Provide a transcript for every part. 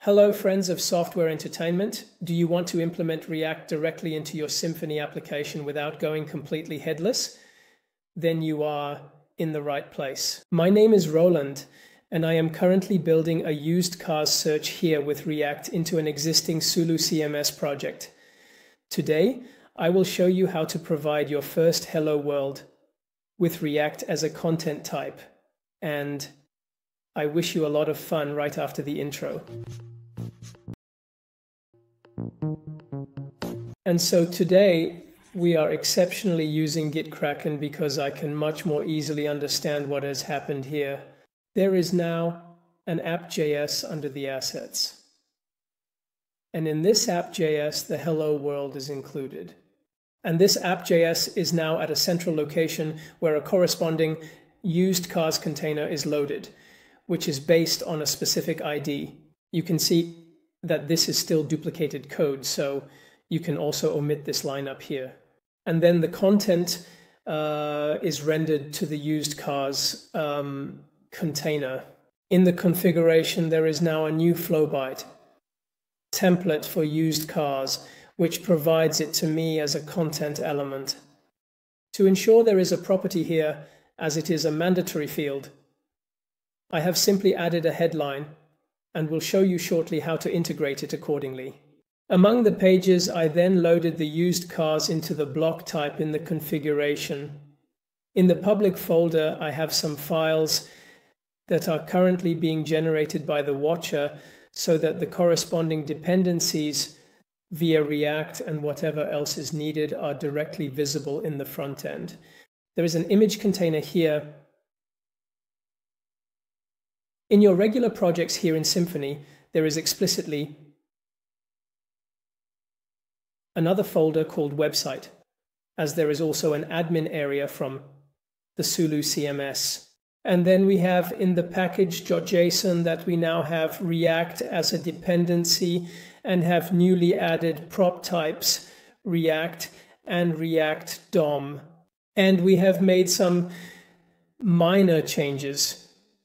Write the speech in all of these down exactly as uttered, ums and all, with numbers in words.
Hello, friends of software entertainment. Do you want to implement React directly into your Symfony application without going completely headless? Then you are in the right place. My name is Roland, and I am currently building a used cars search here with React into an existing Sulu C M S project. Today, I will show you how to provide your first hello world with React as a content type, and I wish you a lot of fun right after the intro. And so today we are exceptionally using Gitkraken because I can much more easily understand what has happened here. There is now an app.js under the assets. And in this app.js, the hello world is included. And this app.js is now at a central location where a corresponding used cars container is loaded, which is based on a specific I D. You can see that this is still duplicated code, so you can also omit this line up here. And then the content uh, is rendered to the used cars um, container. In the configuration, there is now a new flowbyte template for used cars, which provides it to me as a content element. To ensure there is a property here, as it is a mandatory field, I have simply added a headline and will show you shortly how to integrate it accordingly. Among the pages, I then loaded the used cars into the block type in the configuration. In the public folder, I have some files that are currently being generated by the watcher so that the corresponding dependencies via React and whatever else is needed are directly visible in the front end. There is an image container here. In your regular projects here in Symfony, there is explicitly another folder called website, as there is also an admin area from the Sulu C M S. And then we have in the package.json that we now have React as a dependency and have newly added prop types React and React D O M. And we have made some minor changes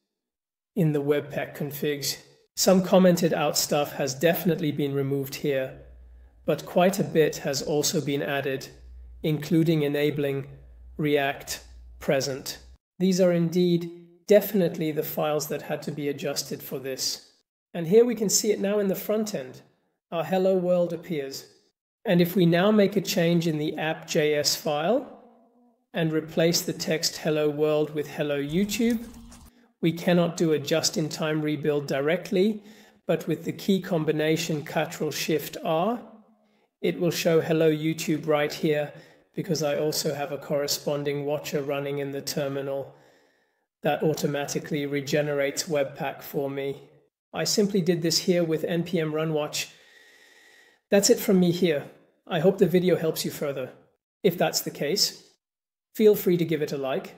in the webpack configs. Some commented out stuff has definitely been removed here, but quite a bit has also been added, including enabling React present. These are indeed definitely the files that had to be adjusted for this. And here we can see it now in the front end. Our hello world appears. And if we now make a change in the app.js file and replace the text hello world with hello YouTube, we cannot do a just-in-time rebuild directly, but with the key combination Control Shift R, it will show hello YouTube right here because I also have a corresponding watcher running in the terminal that automatically regenerates webpack for me. I simply did this here with npm run watch. That's it from me here. I hope the video helps you further. If that's the case, feel free to give it a like.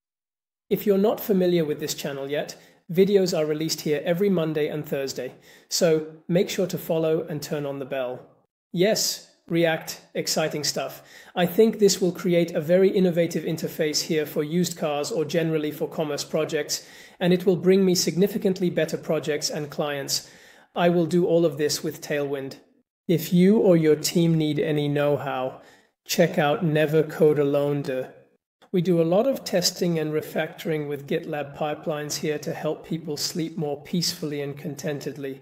If you're not familiar with this channel yet, videos are released here every Monday and Thursday, so make sure to follow and turn on the bell. Yes, React, exciting stuff. I think this will create a very innovative interface here for used cars or generally for commerce projects, and it will bring me significantly better projects and clients. I will do all of this with Tailwind. If you or your team need any know-how, check out Never Code Alone. We do a lot of testing and refactoring with GitLab pipelines here to help people sleep more peacefully and contentedly.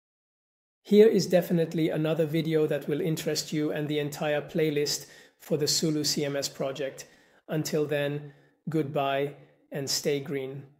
Here is definitely another video that will interest you and the entire playlist for the Sulu C M S project. Until then, goodbye and stay green.